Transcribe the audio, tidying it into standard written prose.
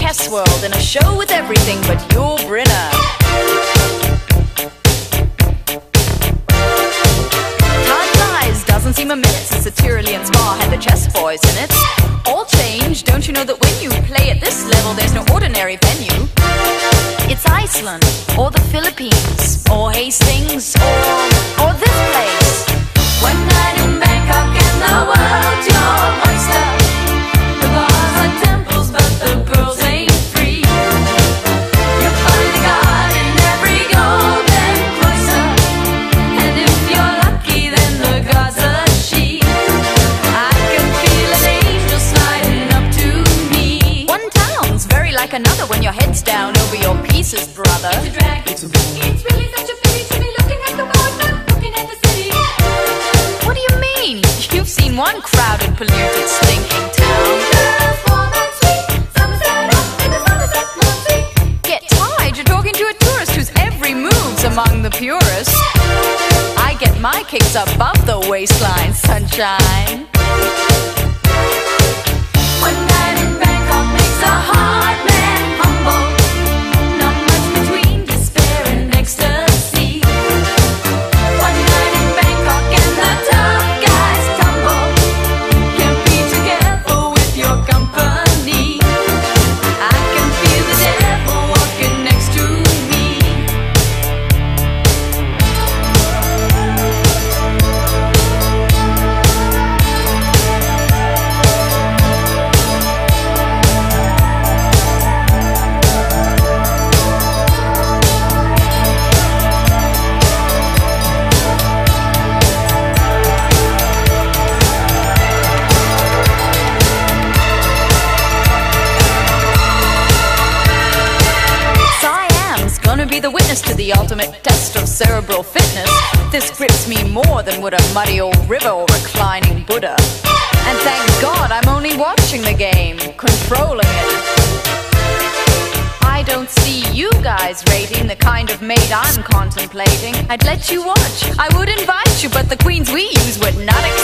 chess world in a show with everything but your Brinner. Time flies, doesn't seem a minute since the Tyrolean Spa had the chess boys in it. All change, don't you know that when you play at this level there's no ordinary venue? It's Iceland, or the Philippines, or Hastings, or this place. One night in Bangkok and the world's your oyster. The bars are temples but the girls ain't free. You'll find a god in every golden cloister, and if you're lucky then the god's a she. I can feel an angel sliding up to me. One town's very like another when your head's down over your pieces, brother. It's a drag, it's really such a pity to be looking at the world, not looking at the city. What do you mean? You've seen one crowded, polluted, stinking town. Girls warm and sweet, Somerset up in the Somerset Mossy. Get tired, you're talking to a tourist whose every move's among the purest. I get my kicks above the waistline, sunshine. One night in Bangkok makes a hard man humble. Not much between despair and ecstasy. One night in Bangkok and the tough guys tumble. Can't be together with your company. I can feel the devil walking next to me. Siam's gonna be the witness to the ultimate test of cerebral fitness. This grips me more than would a muddy old river or reclining Buddha. And thank God I'm only watching the game, controlling it. I don't see you guys rating the kind of maid I'm contemplating. I'd let you watch, I would invite you, but the queens we use would not